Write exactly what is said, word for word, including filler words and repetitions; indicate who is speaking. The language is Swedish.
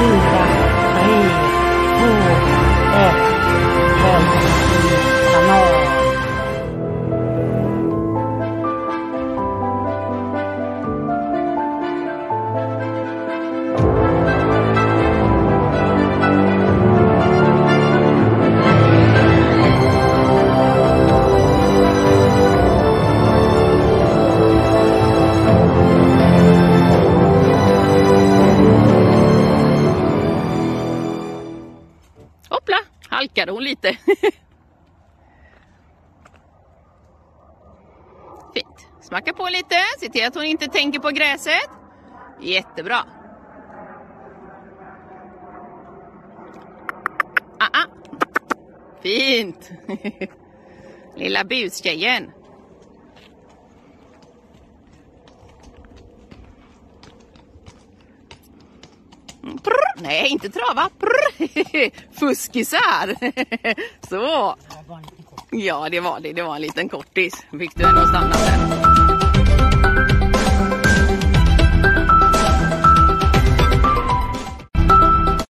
Speaker 1: fyra, tre, två, ett. Välkommen till kanal.
Speaker 2: Hoppla, halkade hon lite. Fint. Smacka på lite. Se till att hon inte tänker på gräset. Jättebra. Ah, ah. Fint. Lilla bustjejen. Prr, nej, inte trava. Prr. Fuskisar. Så. Ja, det var det. Det var en liten kortis. Fick du ändå stanna där.